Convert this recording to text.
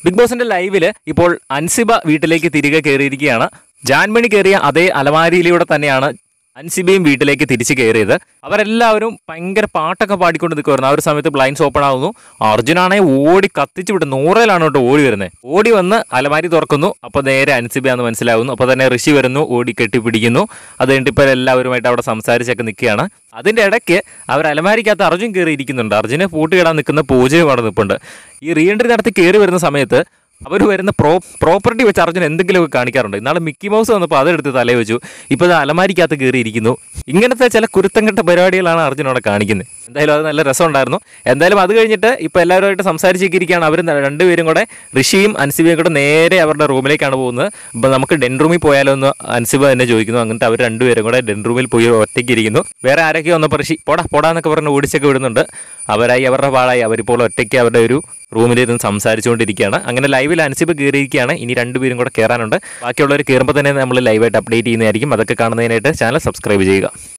Big ബോസിന്റെ ലൈവില് ഇപ്പോൾ അൻസിബ വീട്ടിലേക്ക് തിരികെ കയറിയിരിക്കുകയാണ്. ജാൻമണി കയറിയ അതേ അലമാരിയിലൂടെ തന്നെയാണ് അൻസിബയും വീട്ടിലേക്ക് തിരിച്ചു കയറിയത്. അവരെല്ലാവരും ഭയങ്കര പാട്ടൊക്കെ പാടിക്കൊണ്ട് നിൽക്കുമായിരുന്നു. ആ ഒരു സമയത്ത് ബ്ലൈൻഡ്സ് ഓപ്പൺ ആവുന്നു. അർജുനാണെങ്കിൽ ഓടി കത്തിച്ചു വിട്ട് 100-ലാണ് കേട്ടോ ഓടി വരുന്നത്. ഓടി വന്ന് അലമാരി തുറക്കുന്നു. അപ്പോൾ നേരെ അൻസിബയാന്ന് മനസ്സിലാവുന്നു. അപ്പോൾ തന്നെ ഋഷി വരുന്നു, ഓടി കെട്ടിപ്പിടിക്കുന്നു. അത് കഴിഞ്ഞിട്ട് ഇപ്പോൾ എല്ലാവരുമായിട്ട് അവിടെ സംസാരിച്ചൊക്കെ നിൽക്കുകയാണ്. അതിൻ്റെ ഇടയ്ക്ക് അവർ അലമാരിക്കകത്ത് അർജുൻ കയറിയിരിക്കുന്നുണ്ട്. അർജുനെ പൂട്ടുകിടാൻ നിൽക്കുന്ന പൂജയും അവിടെ നിൽപ്പുണ്ട്. ഈ റീ എൻട്രി നടത്തി കയറി വരുന്ന സമയത്ത് അവർ വരുന്ന പ്രോപ്പർട്ടി വെച്ച് അർജുൻ എന്തെങ്കിലുമൊക്കെ കാണിക്കാറുണ്ട്. ഇന്നാൾ മിക്കി മൗസ് വന്നപ്പോൾ അതെടുത്ത് തലയിൽ വെച്ചു. ഇപ്പോൾ ഇത് അലമാരിക്കകത്ത് കയറിയിരിക്കുന്നു. ഇങ്ങനത്തെ ചില കുരുത്തം കെട്ട പരിപാടികളാണ് അർജുൻ അവിടെ കാണിക്കുന്നത്. എന്തായാലും അത് നല്ല രസമുണ്ടായിരുന്നു. എന്തായാലും അത് കഴിഞ്ഞിട്ട് ഇപ്പോൾ എല്ലാവരുമായിട്ട് സംസാരിച്ചിരിക്കുകയാണ്. അവർ രണ്ടുപേരും കൂടെ, ഋഷിയും അൻസിബയും കൂടെ നേരെ അവരുടെ റൂമിലേക്കാണ് പോകുന്നത്. അപ്പോൾ നമുക്ക് ഡെൻ റൂമിൽ പോയാലോ എന്ന് അൻസിബ തന്നെ ചോദിക്കുന്നു. അങ്ങനത്തെ അവർ രണ്ടുപേരും കൂടെ ഡെൻ റൂമിൽ പോയി ഒറ്റയ്ക്ക് ഇരിക്കുന്നു. വേറെ ആരൊക്കെയോ വന്നപ്പോൾ ഋഷി പോടാന്നൊക്കെ പറഞ്ഞ് ഓടിച്ചൊക്കെ വിടുന്നുണ്ട്. അവരായി അവരുടെ പാടായി. അവരിപ്പോൾ ഒറ്റയ്ക്ക് അവരുടെ ഒരു റൂമിലിരുന്ന് സംസാരിച്ചുകൊണ്ടിരിക്കുകയാണ്. അങ്ങനെ ലൈവിൽ അൻസിബ കയറിയിരിക്കുകയാണ്. ഇനി രണ്ടുപേരും കൂടെ കയറാനുണ്ട്. ബാക്കിയുള്ളവർ കയറുമ്പോൾ തന്നെ നമ്മൾ ലൈവായിട്ട് അപ്ഡേറ്റ് ചെയ്യുന്നതായിരിക്കും. അതൊക്കെ കാണുന്നതിനായിട്ട് ചാനൽ സബ്സ്ക്രൈബ് ചെയ്യുക.